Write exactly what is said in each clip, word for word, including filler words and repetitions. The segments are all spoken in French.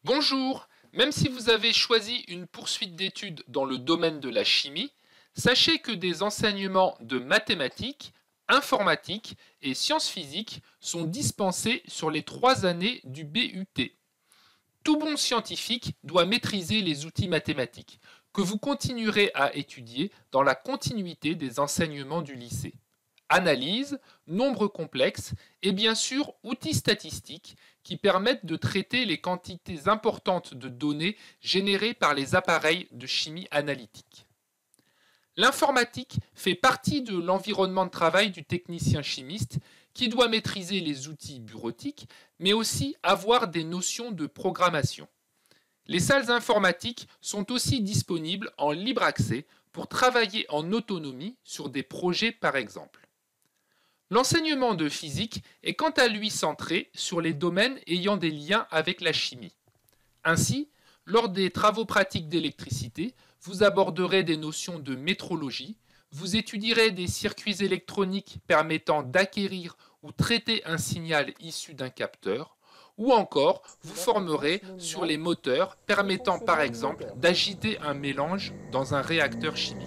Bonjour, même si vous avez choisi une poursuite d'études dans le domaine de la chimie, sachez que des enseignements de mathématiques, informatique et sciences physiques sont dispensés sur les trois années du B U T. Tout bon scientifique doit maîtriser les outils mathématiques, que vous continuerez à étudier dans la continuité des enseignements du lycée. Analyse, nombres complexes et bien sûr outils statistiques qui permettent de traiter les quantités importantes de données générées par les appareils de chimie analytique. L'informatique fait partie de l'environnement de travail du technicien chimiste qui doit maîtriser les outils bureautiques mais aussi avoir des notions de programmation. Les salles informatiques sont aussi disponibles en libre accès pour travailler en autonomie sur des projets par exemple. L'enseignement de physique est quant à lui centré sur les domaines ayant des liens avec la chimie. Ainsi, lors des travaux pratiques d'électricité, vous aborderez des notions de métrologie, vous étudierez des circuits électroniques permettant d'acquérir ou traiter un signal issu d'un capteur, ou encore vous formerez sur les moteurs permettant par exemple d'agiter un mélange dans un réacteur chimique.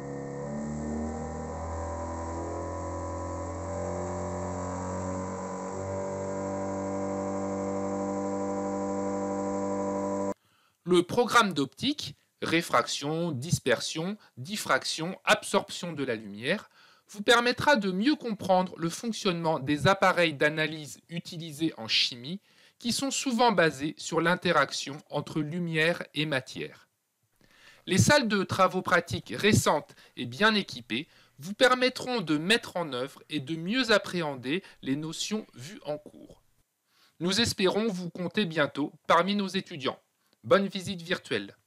Le programme d'optique, réfraction, dispersion, diffraction, absorption de la lumière, vous permettra de mieux comprendre le fonctionnement des appareils d'analyse utilisés en chimie qui sont souvent basés sur l'interaction entre lumière et matière. Les salles de travaux pratiques récentes et bien équipées vous permettront de mettre en œuvre et de mieux appréhender les notions vues en cours. Nous espérons vous compter bientôt parmi nos étudiants. Bonne visite virtuelle.